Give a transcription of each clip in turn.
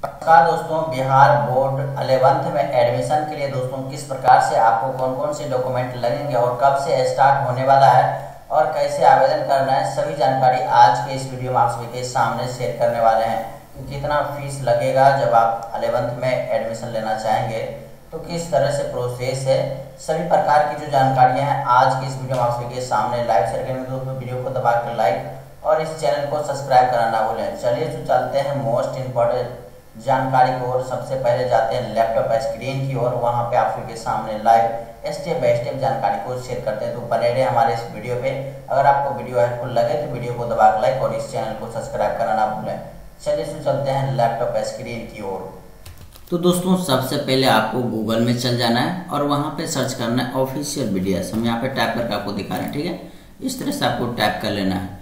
नमस्कार दोस्तों, Bihar board 11th में एडमिशन के लिए दोस्तों किस प्रकार से आपको कौन कौन से डॉक्यूमेंट लगेंगे और कब से स्टार्ट होने वाला है और कैसे आवेदन करना है, सभी जानकारी आज के इस वीडियो में आप सभी के सामने शेयर करने वाले हैं। तो कितना फीस लगेगा जब आप 11th में एडमिशन लेना चाहेंगे, तो किस तरह से प्रोसेस है, सभी प्रकार की जो जानकारियाँ हैं आज की इस वीडियो में आप सभी के सामने लाइव शेयर करेंगे। दोस्तों वीडियो को दबा कर लाइक और इस चैनल को सब्सक्राइब करना ना भूलें। चलिए तो चलते हैं मोस्ट इम्पोर्टेंट जानकारी की ओर। सबसे पहले जाते हैं लैपटॉप स्क्रीन की ओर, वहां पे आप सबके सामने लाइव स्टेप बाय स्टेप जानकारी को शेयर करते हैं। तो बने रहे हमारे इस वीडियो पे। अगर आपको वीडियो हेल्पफुल लगे तो वीडियो को दबा लाइक और इस चैनल को सब्सक्राइब करना ना भूलें। चलिए तो चलते हैं लैपटॉप स्क्रीन की ओर। तो दोस्तों सबसे पहले आपको गूगल में चल जाना है और वहां पे सर्च करना है ऑफिशियल BDS। हम यहाँ पे टैप करके आपको दिखा रहे हैं, ठीक है। इस तरह से आपको टैप कर लेना है।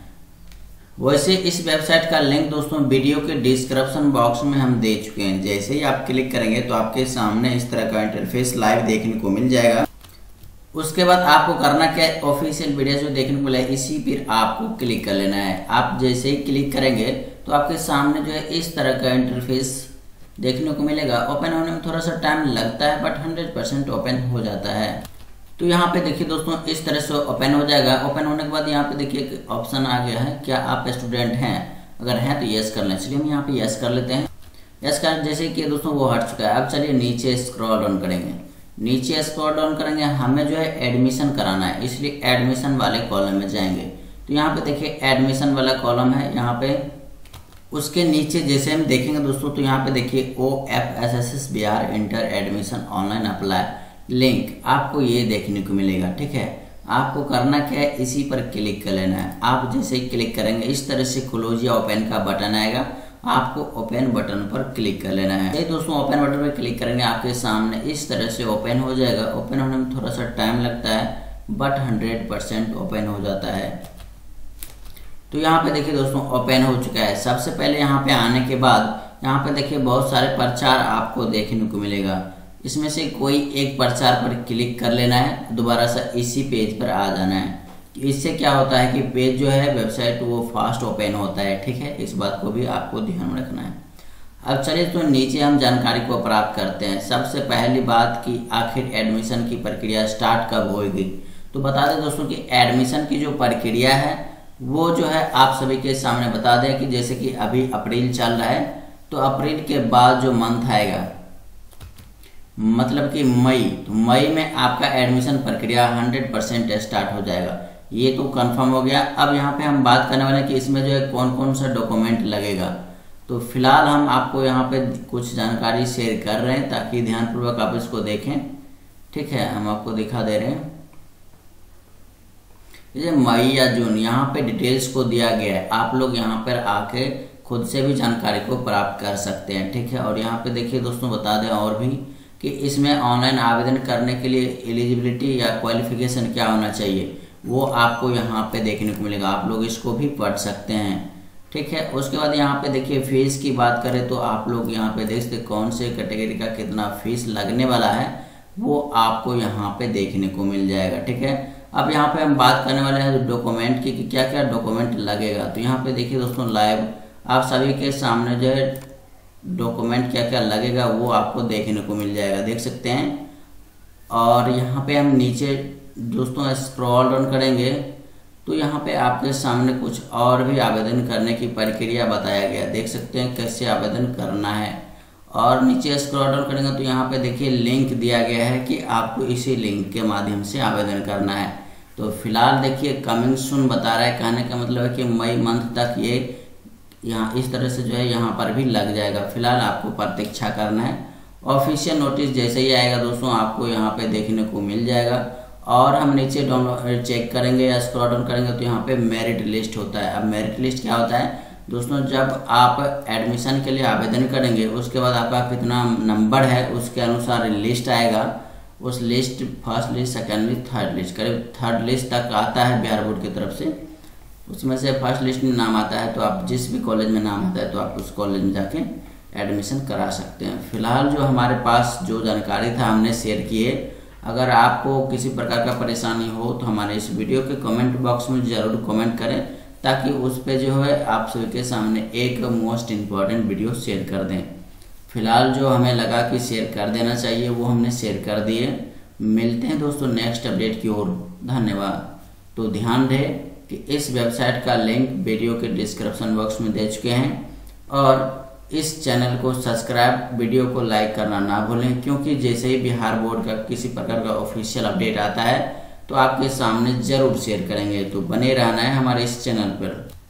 वैसे इस वेबसाइट का लिंक दोस्तों वीडियो के डिस्क्रिप्शन बॉक्स में हम दे चुके हैं। जैसे ही आप क्लिक करेंगे तो आपके सामने इस तरह का इंटरफेस लाइव देखने को मिल जाएगा। उसके बाद आपको करना क्या है, ऑफिशियल BDS जो देखने को मिलेगा इसी पर आपको क्लिक कर लेना है। आप जैसे ही क्लिक करेंगे तो आपके सामने जो है इस तरह का इंटरफेस देखने को मिलेगा। ओपन होने में थोड़ा सा टाइम लगता है बट 100% ओपन हो जाता है। तो यहाँ पे देखिए दोस्तों इस तरह से ओपन हो जाएगा। ओपन होने के बाद यहाँ पे देखिए एक ऑप्शन आ गया है, क्या आप स्टूडेंट हैं, अगर हैं तो यस कर लें। चलिए हम यहाँ पे यस कर लेते हैं। यस कर जैसे कि दोस्तों वो हट चुका है। अब चलिए नीचे स्क्रॉल डाउन करेंगे। नीचे स्क्रॉल डाउन करेंगे, हमें जो है एडमिशन कराना है, इसलिए एडमिशन वाले कॉलम में जाएंगे। तो यहाँ पे देखिए एडमिशन वाला कॉलम है। यहाँ पे उसके नीचे जैसे हम देखेंगे दोस्तों तो यहाँ पे देखिए OFSS Bihar inter admission online apply link आपको ये देखने को मिलेगा, ठीक है। आपको करना क्या है, इसी पर क्लिक कर लेना है। आप जैसे ही क्लिक करेंगे इस तरह से क्लोज या ओपन का बटन आएगा, आपको ओपन बटन पर क्लिक कर लेना है। ये दोस्तों ओपन बटन पर क्लिक करेंगे आपके सामने इस तरह से ओपन हो जाएगा। ओपन होने में थोड़ा सा टाइम लगता है बट 100% ओपन हो जाता है। तो यहाँ पे देखिए दोस्तों ओपन हो चुका है। सबसे पहले यहाँ पे आने के बाद यहाँ पे देखिए बहुत सारे प्रचार आपको देखने को मिलेगा। इसमें से कोई एक प्रचार पर क्लिक कर लेना है, दोबारा से इसी पेज पर आ जाना है। इससे क्या होता है कि पेज जो है वेबसाइट वो फास्ट ओपन होता है, ठीक है। इस बात को भी आपको ध्यान में रखना है। अब चलिए तो नीचे हम जानकारी को प्राप्त करते हैं। सबसे पहली बात कि आखिर एडमिशन की प्रक्रिया स्टार्ट कब होगी। तो बता दें दोस्तों कि एडमिशन की जो प्रक्रिया है वो जो है आप सभी के सामने बता दें कि जैसे कि अभी अप्रैल चल रहा है, तो अप्रैल के बाद जो मंथ आएगा मतलब कि मई, तो मई में आपका एडमिशन प्रक्रिया 100% स्टार्ट हो जाएगा। ये तो कंफर्म हो गया। अब यहाँ पे हम बात करने वाले हैं कि इसमें जो है कौन कौन सा डॉक्यूमेंट लगेगा। तो फिलहाल हम आपको यहाँ पे कुछ जानकारी शेयर कर रहे हैं ताकि ध्यानपूर्वक आप इसको देखें, ठीक है। हम आपको दिखा दे रहे हैं जैसे मई या जून, यहाँ पे डिटेल्स को दिया गया है। आप लोग यहाँ पर आके खुद से भी जानकारी को प्राप्त कर सकते हैं, ठीक है। और यहाँ पे देखिए दोस्तों बता दें और भी कि इसमें ऑनलाइन आवेदन करने के लिए एलिजिबिलिटी या क्वालिफिकेशन क्या होना चाहिए वो आपको यहाँ पे देखने को मिलेगा। आप लोग इसको भी पढ़ सकते हैं, ठीक है। उसके बाद यहाँ पे देखिए फीस की बात करें तो आप लोग यहाँ पे देख सकते कौन से कैटेगरी का कितना फीस लगने वाला है वो आपको यहाँ पे देखने को मिल जाएगा, ठीक है। अब यहाँ पे हम बात करने वाले हैं डॉक्यूमेंट की कि क्या क्या डॉक्यूमेंट लगेगा। तो यहाँ पे देखिए दोस्तों लाइव आप सभी के सामने जो है डॉक्यूमेंट क्या क्या लगेगा वो आपको देखने को मिल जाएगा, देख सकते हैं। और यहाँ पे हम नीचे दोस्तों स्क्रॉल डाउन करेंगे तो यहाँ पे आपके सामने कुछ और भी आवेदन करने की प्रक्रिया बताया गया, देख सकते हैं कैसे आवेदन करना है। और नीचे स्क्रॉल डाउन करेंगे तो यहाँ पे देखिए लिंक दिया गया है कि आपको इसी लिंक के माध्यम से आवेदन करना है। तो फिलहाल देखिए कमिंग सून बता रहा है, कहने का मतलब है कि मई मंथ तक ये यहाँ इस तरह से जो है यहाँ पर भी लग जाएगा। फिलहाल आपको प्रतीक्षा करना है। ऑफिशियल नोटिस जैसे ही आएगा दोस्तों आपको यहाँ पे देखने को मिल जाएगा। और हम नीचे डाउनलोड चेक करेंगे या स्क्रॉल डाउन करेंगे तो यहाँ पे मेरिट लिस्ट होता है। अब मेरिट लिस्ट क्या होता है दोस्तों, जब आप एडमिशन के लिए आवेदन करेंगे उसके बाद आपका कितना नंबर है उसके अनुसार लिस्ट आएगा। उस list first list, second list, third list, करीब थर्ड लिस्ट तक आता है बिहार बोर्ड की तरफ से। उसमें से फर्स्ट लिस्ट में नाम आता है तो आप जिस भी कॉलेज में नाम आता है तो आप उस कॉलेज में जाके एडमिशन करा सकते हैं। फिलहाल जो हमारे पास जो जानकारी था हमने शेयर किए। अगर आपको किसी प्रकार का परेशानी हो तो हमारे इस वीडियो के कमेंट बॉक्स में ज़रूर कमेंट करें ताकि उस पे जो है आप सभी के सामने एक मोस्ट इम्पॉर्टेंट वीडियो शेयर कर दें। फिलहाल जो हमें लगा कि शेयर कर देना चाहिए वो हमने शेयर कर दिए। मिलते हैं दोस्तों नेक्स्ट अपडेट की ओर। धन्यवाद। तो ध्यान रहे कि इस वेबसाइट का लिंक वीडियो के डिस्क्रिप्शन बॉक्स में दे चुके हैं, और इस चैनल को सब्सक्राइब, वीडियो को लाइक करना ना भूलें, क्योंकि जैसे ही बिहार बोर्ड का किसी प्रकार का ऑफिशियल अपडेट आता है तो आपके सामने जरूर शेयर करेंगे। तो बने रहना है हमारे इस चैनल पर।